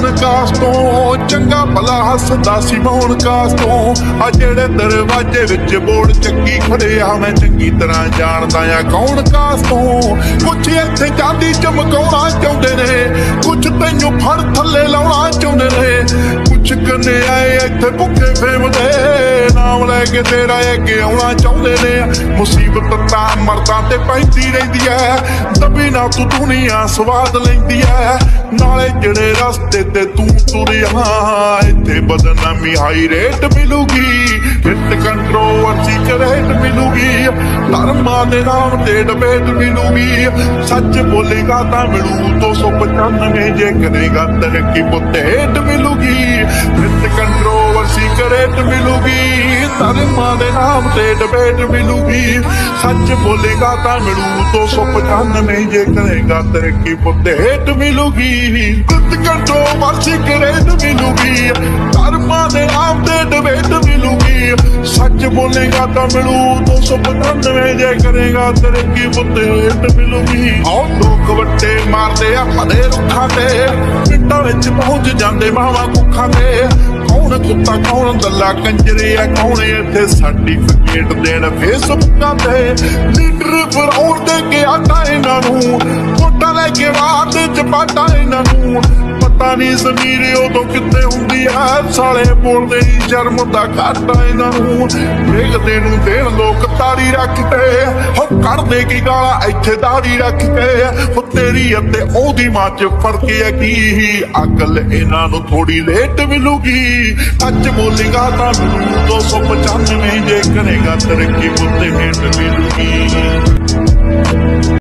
ਮੋਹਨ ਕਾਸ ਤੋਂ ਚੰਗਾ ਭਲਾ ਹੱਸਦਾ ਸੀ ਮੋਹਨ ਕਾਸ ਤੋਂ। ਆ ਜਿਹੜੇ ਦਰਵਾਜ਼ੇ ਵਿੱਚ ਬੋੜ ਚੱਕੀ ਖੜੇ ਆ ਮੈਂ ਚੰਗੀ ਤਰ੍ਹਾਂ ਜਾਣਦਾ ਆ ਕੌਣ ਕਾਸ ਤੋਂ। ਕੁਛ ਇੱਥੇ ਚਾਂਦੀ ਚਮਕਾਉਣਾ ਚਾਹੁੰਦੇ ਨੇ, ਕੁਛ ਤੈਨੂੰ ਫੜ ਥੱਲੇ ਲਾਉਣਾ ਚਾਹੁੰਦੇ ਨੇ, ਕੁਛ ਕੰਨੇ ਆਏ ਇੱਥੇ ਭੁੱਖੇ ਫੇਮ ਦੇ ਨਾਮ ਲੈ ਕੇ ਤੇਰਾ ਅੱਗੇ ਆਉਣਾ ਚਾਹੁੰਦੇ ਨੇ। ਮੁਸੀਬਤ ਤਾਂ ਮਰਦਾਂ ਤੇ ਪੈਂਦੀ ਰਹਿੰਦੀ ਐ, ਦਬੀ ਨਾ ਤੂੰ ਦੁਨੀਆ ਸਵਾਦ ਲੈਂਦੀ ਐ। ਨਾਲੇ ਜਿਹੜੇ ਰਸਤੇ ਤੇ ਤੂੰ ਤੁਰਿਆ ਇੱਥੇ ਬਦਨਾਮੀ ਹਾਈ ਰੇਟ ਮਿਲੂਗੀ, ਹਿੱਟ ਕੰਟਰੋਵਰਸੀ ਕਰੇਟ ਮਿਲੂਗੀ, ਧਰਮਾਂ ਦੇ ਨਾਮ ਤੇ ਡਬੇਟ ਮਿਲੂਗੀ। ਸੱਚ ਬੋਲੇਗਾ ਤਾਂ ਮਿਲੂ 295, ਜੇ ਕਰੇਗਾ ਤਰੱਕੀ ਪੁੱਤੇ ਹੇਟ ਮਿਲੂਗੀ, ਹਿੱਟ ਕੰਟਰੋਵਰਸੀ ਕਰੇਟ ਮਿਲੂਗੀ, ਧਰਮਾਂ ਦੇ ਨਾਮ ਤੇ ਡਬੇਟ ਮਿਲੂਗੀ। ਸੱਚ ਬੋਲੇਗਾ ਤਾਂ ਮਿਲੂ 295, ਜੇ ਕਰੇਗਾ ਤਰੱਕੀ ਪੁੱਤੇ ਹੇਟ ਮਿਲੂਗੀ, ਹਿੱਟ ਕੰਟਰੋਵਰਸੀ ਕਰੇਟ ਮਿਲੂਗੀ, ਧਰਮਾਂ ਦੇ ਨਾਮ ਤੇ ਡਬੇਟ ਮਿਲੂਗੀ। ਸੱਚ ਬੋਲੇਗਾ ਤਾਂ ਮਿਲੂ 295, ਜੇ ਕਰੇਗਾ ਤਰੱਕੀ ਪੁੱਤੇ ਹੇਟ ਮਿਲੂਗੀ। ਆਓ ਲੋਕ ਵੱਟੇ ਮਾਰਦੇ ਆ ਭਲੇ ਰੁੱਖਾਂ ਤੇ, ਪਿੰਡਾਂ ਵਿੱਚ ਪਹੁੰਚ ਜਾਂਦੇ ਮਾਵਾਂ ਕੁੱਖਾਂ ਤੇ। ਕੌਣ ਕੁੱਤਾ ਕੌਣ ਦੱਲਾ ਕੰਜਰੇ ਆ, ਕੌਣ ਇੱਥੇ ਸਰਟੀਫਿਕੇਟ ਦੇਣ ਫੇਸਬੁੱਕਾਂ ਤੇ। ਲੀਡਰ ਫਰਾਉਣ ਦੇ ਕੇ ਆਟਾ ਇਹਨਾਂ ਨੂੰ, ਵੋਟਾਂ ਲੈ ਕੇ ਰਾਤ ਚ ਪਾਟਾ ਇਹਨਾਂ ਨੂੰ। ਪਤਾ ਨਹੀਂ ਜ਼ਮੀਰ ਉਦੋਂ ਕਿੱਥੇ ਹੁੰਦੀ ਐ, ਸਾਲੇ ਬੋਲਦੇ ਹੀ ਸ਼ਰਮ ਦਾ ਘਾਟਾ ਇਹਨਾਂ ਨੂੰ। ਵੇਖਦੇ ਨੂੰ ਦੇਣ ਲੋਕ ਤਾੜੀ ਰੱਖ ਕੇ, ਹੋ ਕੱਢਦੇ ਕੀ ਗਾਲਾਂ ਇੱਥੇ ਦਾੜੀ ਰੱਖ ਕੇ। ਹੋ ਤੇਰੀ ਅਤੇ ਉਹਦੀ ਮਾਂ ਚ ਫਰਕ ਹੈ ਕੀ, ਅਕਲ ਇਹਨਾਂ ਨੂੰ ਥੋੜੀ ਲੇਟ ਮਿਲੂਗੀ। ਅੱਜ ਬੋਲੇਗਾ ਤਾਂ ਮਿਲੂ 295, ਜੇ ਕਰੇਗਾ ਤਰੱਕੀ ਪੁੱਤੇ ਹੇਠ ਮਿਲੂਗੀ।